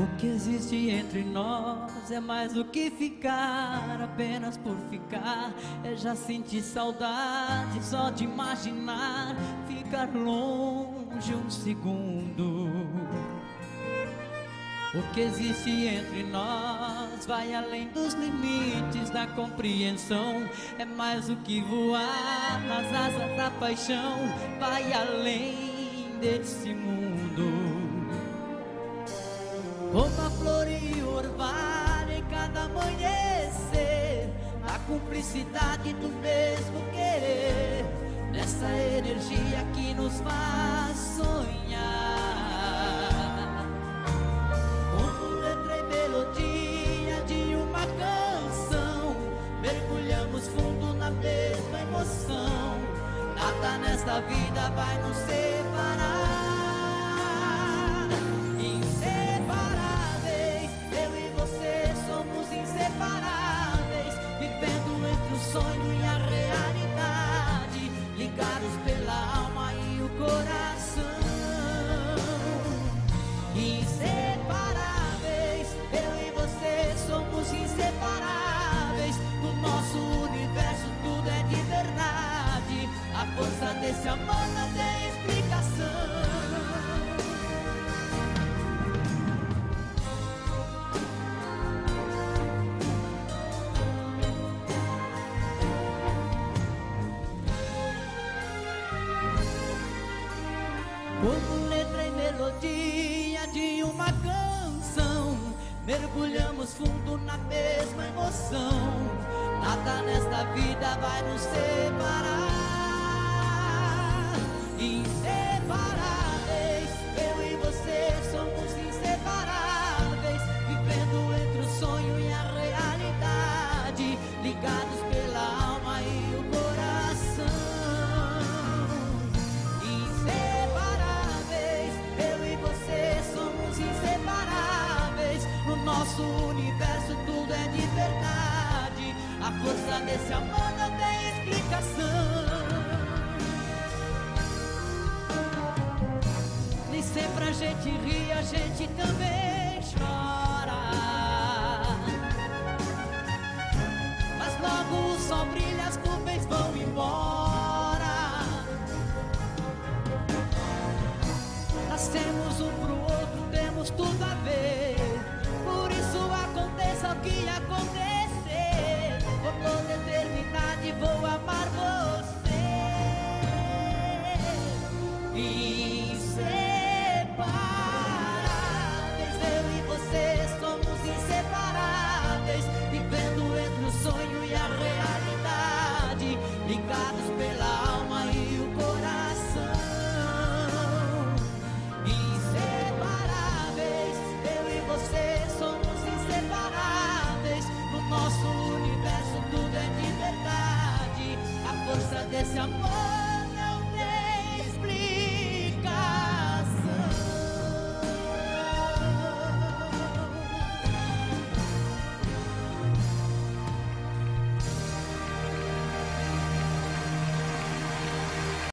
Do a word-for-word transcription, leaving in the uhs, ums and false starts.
O que existe entre nós é mais do que ficar apenas por ficar. É já sentir saudade só de imaginar ficar longe um segundo. O que existe entre nós vai além dos limites da compreensão. É mais do que voar nas asas da paixão, vai além desse mundo. Como a flor e o orvalho em cada amanhecer, a cumplicidade do mesmo querer, nessa energia que nos faz sonhar. Como letra e melodia de uma canção, mergulhamos fundo na mesma emoção. Nada nesta vida vai nos separar. Inseparáveis, vivendo entre o sonho e a realidade, ligados pela alma e o coração. Inseparáveis, eu e você somos inseparáveis. No nosso universo tudo é de verdade. A força desse amor não tem explicação. Como letra e melodia de uma canção, mergulhamos fundo na mesma emoção. Nada nesta vida vai nos separar. Inseparáveis, eu e você somos inseparáveis, vivendo entre o sonho e a realidade, ligados pela alma e o coração. No nosso universo tudo é de verdade. A força desse amor não tem explicação. Nem sempre a gente ri, a gente também